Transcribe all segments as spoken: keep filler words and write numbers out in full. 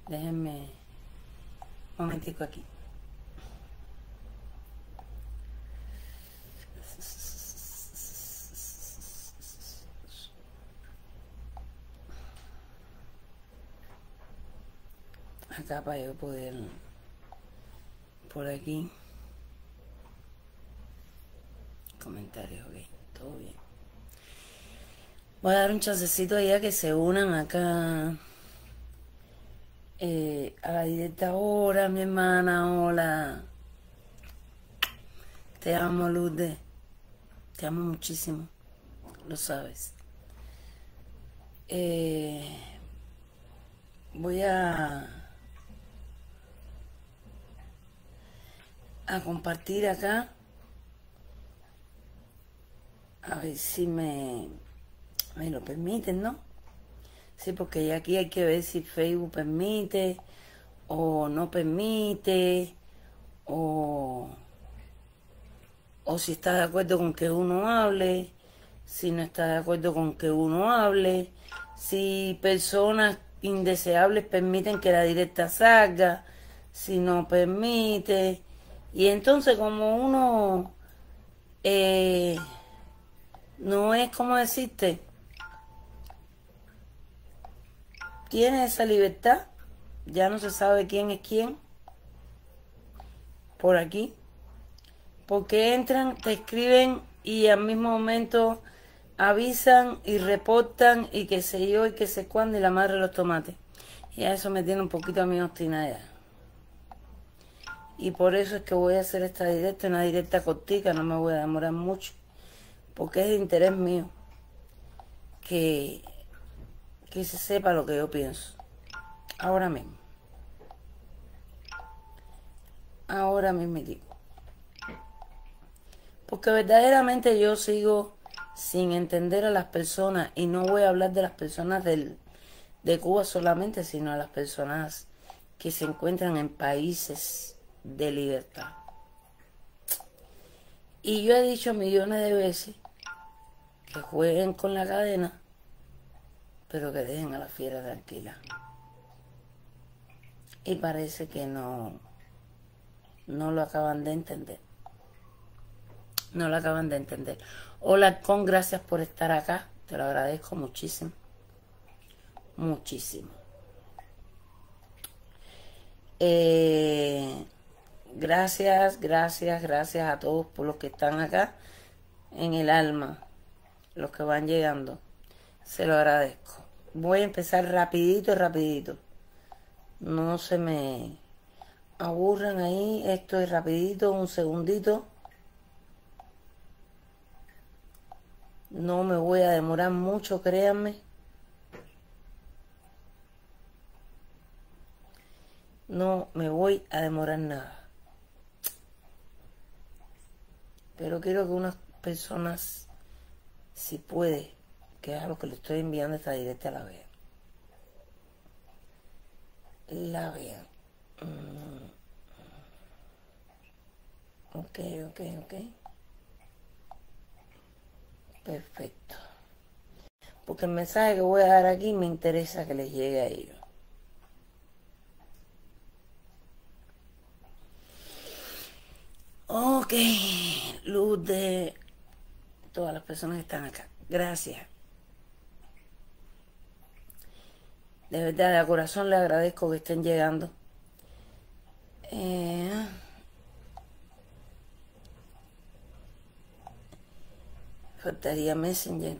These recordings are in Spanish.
Déjenme un momentico aquí. Acá para yo poder, por aquí, comentarios, ok, todo bien. Voy a dar un chancecito ahí a que se unan acá eh, a la directa. Hola, mi hermana, hola. Te amo, Lourdes. Te amo muchísimo, lo sabes. Eh, voy a, a compartir acá. A ver si me, me lo permiten, ¿no? Sí, porque ya aquí hay que ver si Facebook permite o no permite, o, o si está de acuerdo con que uno hable, si no está de acuerdo con que uno hable, si personas indeseables permiten que la directa salga, si no permite. Y entonces como uno eh, no es, como decirte, tiene esa libertad, ya no se sabe quién es quién por aquí, porque entran, te escriben y al mismo momento avisan y reportan y qué sé yo y qué sé cuándo y la madre de los tomates. Y a eso me tiene un poquito a mí obstinada. Y por eso es que voy a hacer esta directa, una directa cortica, no me voy a demorar mucho, porque es de interés mío que, que se sepa lo que yo pienso. Ahora mismo. Ahora mismo digo. Porque verdaderamente yo sigo sin entender a las personas, y no voy a hablar de las personas del, de Cuba solamente, sino a las personas que se encuentran en países de libertad. Y yo he dicho millones de veces que jueguen con la cadena, pero que dejen a la fiera tranquila. Y parece que no, no lo acaban de entender. No lo acaban de entender. Hola, con gracias por estar acá. Te lo agradezco muchísimo. Muchísimo. Eh, gracias, gracias, gracias a todos por los que están acá en el alma, los que van llegando. Se lo agradezco. Voy a empezar rapidito, rapidito. No se me aburran ahí. Esto es rapidito, un segundito. No me voy a demorar mucho, créanme. No me voy a demorar nada. Pero quiero que unas personas, si puede, que es a lo que le estoy enviando esta directa, la vean. La vean. Mm. Ok, ok, ok. Perfecto. Porque el mensaje que voy a dar aquí me interesa que les llegue a ellos. Ok, luz de todas las personas que están acá. Gracias. De verdad, de corazón les agradezco que estén llegando. Eh, faltaría Messenger.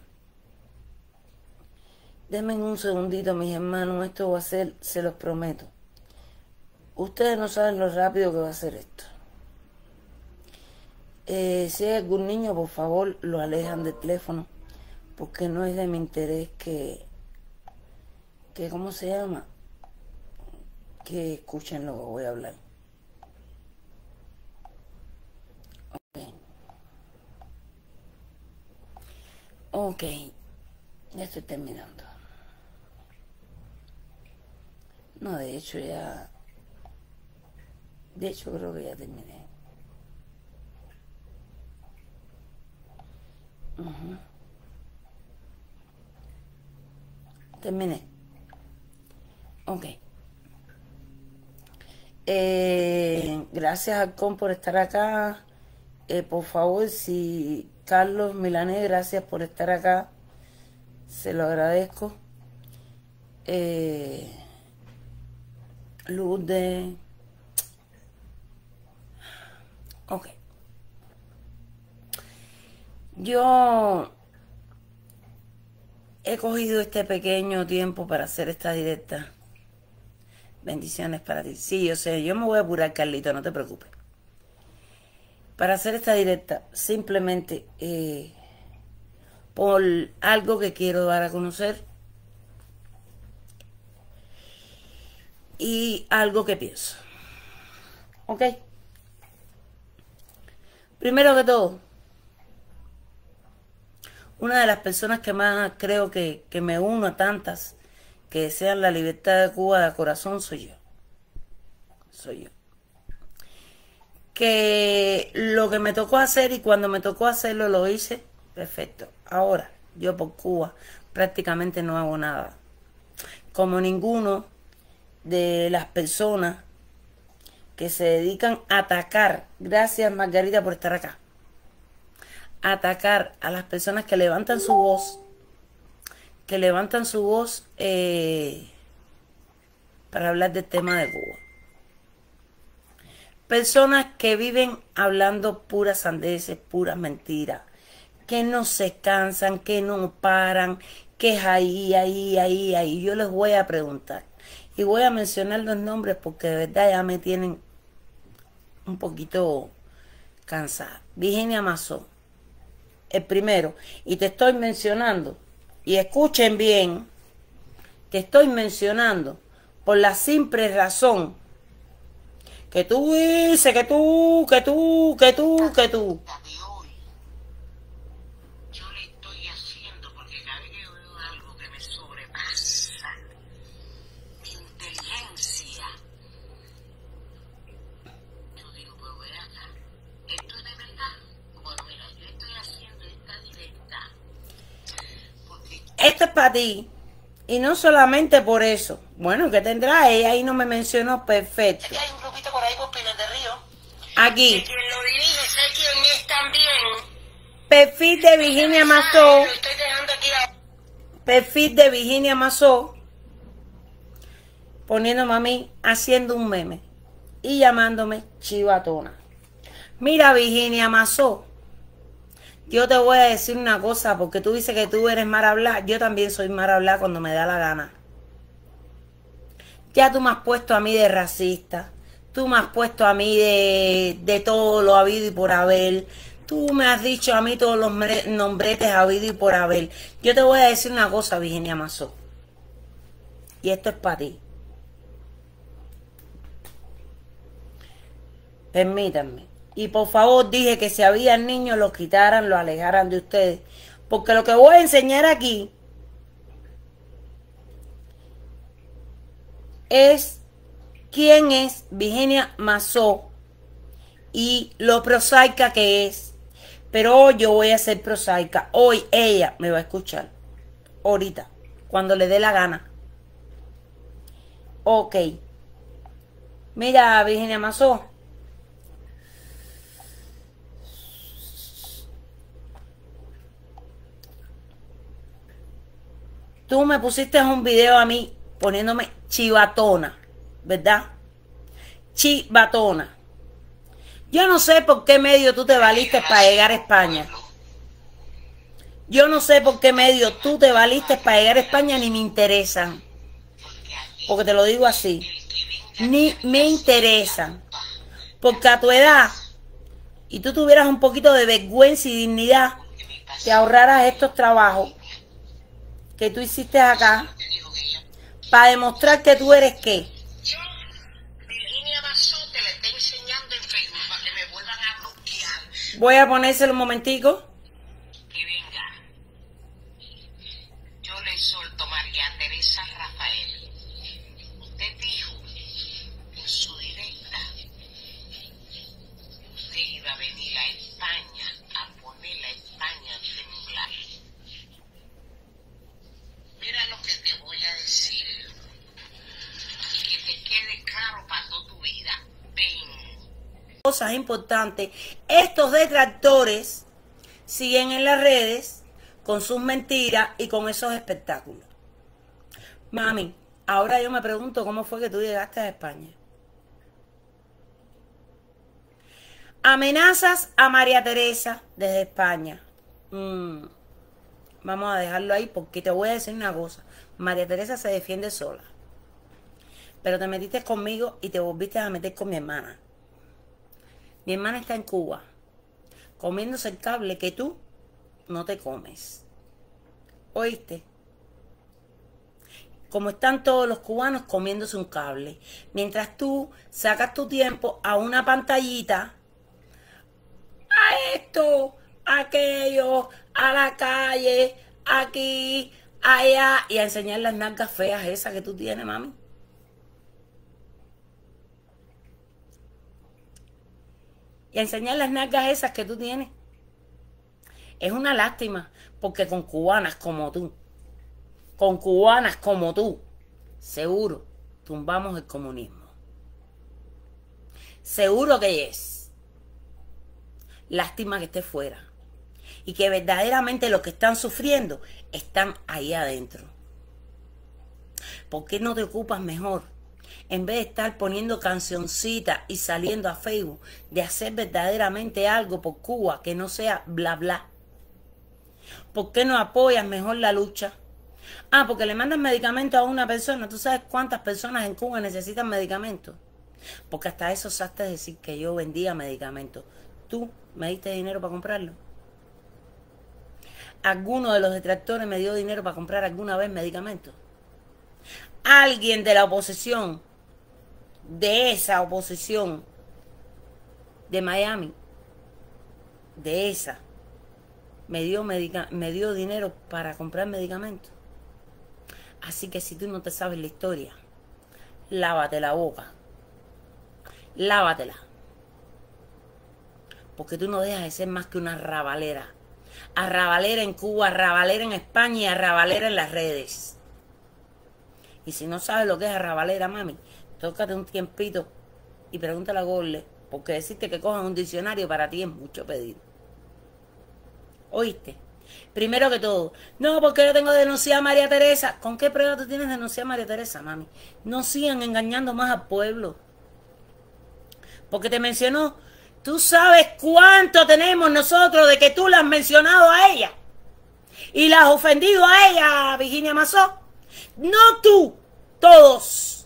Denme un segundito, mis hermanos. Esto va a ser, se los prometo. Ustedes no saben lo rápido que va a ser esto. Eh, si hay algún niño, por favor, lo alejan del teléfono, porque no es de mi interés que, que ¿cómo se llama? Que escuchen lo que voy a hablar. Ok. Ok, ya estoy terminando. No, de hecho ya... De hecho creo que ya terminé. Uh-huh. Terminé. Ok. Eh, gracias Halcón por estar acá. Eh, por favor, si Carlos Milanés, gracias por estar acá. Se lo agradezco. Eh, Lourdes. Ok. Yo he cogido este pequeño tiempo para hacer esta directa. Bendiciones para ti. Sí, yo sé, yo me voy a apurar, Carlito, no te preocupes. Para hacer esta directa, simplemente eh, por algo que quiero dar a conocer y algo que pienso. ¿Ok? Primero que todo, una de las personas que más creo que, que me uno a tantas que desean la libertad de Cuba de corazón soy yo. Soy yo. Que lo que me tocó hacer y cuando me tocó hacerlo lo hice, perfecto. Ahora, yo por Cuba prácticamente no hago nada. Como ninguno de las personas que se dedican a atacar, gracias Margarita por estar acá, atacar a las personas que levantan su voz, que levantan su voz eh, para hablar del tema de Cuba. Personas que viven hablando puras sandeces, puras mentiras, que no se cansan, que no paran, que es ahí, ahí, ahí, ahí. Yo les voy a preguntar y voy a mencionar los nombres porque de verdad ya me tienen un poquito cansada. Virginia Massó, el primero, y te estoy mencionando, y escuchen bien, te estoy mencionando por la simple razón que tú dices, que tú, que tú, que tú, que tú. Yo le estoy haciendo porque cada vez que yo veo algo que me sobrepasa mi inteligencia, yo digo, pues voy acá, ¿esto es de verdad? Bueno, mira, yo estoy haciendo esta directa porque Esto es para ti. Y no solamente por eso. Bueno, ¿qué tendrá? Ella ahí no me mencionó, perfecto. es que hay un grupito por ahí por Pinar del Río. Aquí. Y quien lo dirige, sé quién es también. Perfil de Virginia Massó. Lo estoy dejando aquí a... Perfil de Virginia Massó. Poniéndome a mí haciendo un meme. Y llamándome chivatona. Mira, Virginia Massó. Yo te voy a decir una cosa, porque tú dices que tú eres mal hablar. Yo también soy mal hablar cuando me da la gana. Ya tú me has puesto a mí de racista. Tú me has puesto a mí de, de todo lo habido y por haber. Tú me has dicho a mí todos los nombretes habido y por haber. Yo te voy a decir una cosa, Virginia Massó. Y esto es para ti. Permítanme. Y por favor dije que si había niños los quitaran, los alejaran de ustedes. Porque lo que voy a enseñar aquí es quién es Virginia Massó y lo prosaica que es. Pero hoy yo voy a ser prosaica. Hoy ella me va a escuchar. Ahorita, cuando le dé la gana. Ok. Mira, Virginia Massó. Tú me pusiste un video a mí poniéndome chivatona, ¿verdad? Chivatona. Yo no sé por qué medio tú te valiste para llegar a España. Yo no sé por qué medio tú te valiste para llegar a España, ni me interesan. Porque te lo digo así. Ni me interesan. Porque a tu edad, y tú tuvieras un poquito de vergüenza y dignidad, te ahorraras estos trabajos que tú hiciste acá para demostrar que tú eres qué. Yo, Virginia Massó, te la estoy enseñando en Facebook para que me vuelvan a bloquear. Voy a ponérselo un momentico. Que venga. Yo le solto María Teresa Rafael. Usted dijo en su directa que iba a venir a España a poner la España a temblar. Mira lo que te voy a decir y que te quede claro para toda tu vida. cosas importantes, estos detractores siguen en las redes con sus mentiras y con esos espectáculos. Mami, ahora yo me pregunto cómo fue que tú llegaste a España. Amenazas a María Teresa desde España. Mm, vamos a dejarlo ahí porque te voy a decir una cosa. María Teresa se defiende sola. Pero te metiste conmigo y te volviste a meter con mi hermana. Mi hermana está en Cuba, comiéndose el cable que tú no te comes. ¿Oíste? Como están todos los cubanos comiéndose un cable. Mientras tú sacas tu tiempo a una pantallita, a esto, a aquello, a la calle, aquí, allá, y a enseñar las nalgas feas esas que tú tienes, mami. Y a enseñar las nalgas esas que tú tienes. Es una lástima, porque con cubanas como tú, con cubanas como tú, seguro tumbamos el comunismo. Seguro que es. Lástima que esté fuera. Y que verdaderamente los que están sufriendo están ahí adentro. ¿Por qué no te ocupas mejor? En vez de estar poniendo cancioncitas y saliendo a Facebook, de hacer verdaderamente algo por Cuba que no sea bla bla. ¿Por qué no apoyas mejor la lucha? Ah, porque le mandan medicamentos a una persona. ¿Tú sabes cuántas personas en Cuba necesitan medicamentos? Porque hasta eso osaste decir que yo vendía medicamentos. ¿Tú me diste dinero para comprarlo? ¿Alguno de los detractores me dio dinero para comprar alguna vez medicamentos? ¿Alguien de la oposición, de esa oposición de Miami, de esa, me dio, medica me dio dinero para comprar medicamentos? Así que si tú no te sabes la historia, lávate la boca. Lávatela. Porque tú no dejas de ser más que una arrabalera. Arrabalera en Cuba, arrabalera en España y arrabalera en las redes. Y si no sabes lo que es arrabalera, mami, tócate un tiempito y pregúntale a Google. Porque decirte que cojan un diccionario para ti es mucho pedir. ¿Oíste? Primero que todo, no, porque yo tengo que denunciar a María Teresa. ¿Con qué prueba tú tienes de denunciar a María Teresa, mami? No sigan engañando más al pueblo. Porque te mencionó. ¿Tú sabes cuánto tenemos nosotros de que tú la has mencionado a ella? Y la has ofendido a ella, Virginia Mazó. No tú, todos.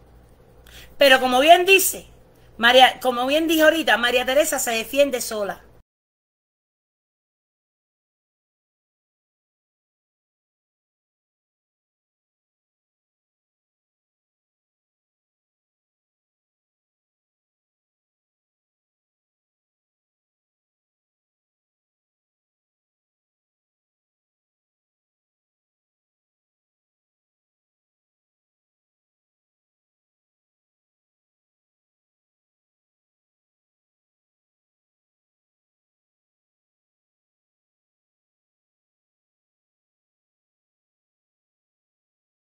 Pero como bien dice, María, como bien dijo ahorita, María Teresa se defiende sola.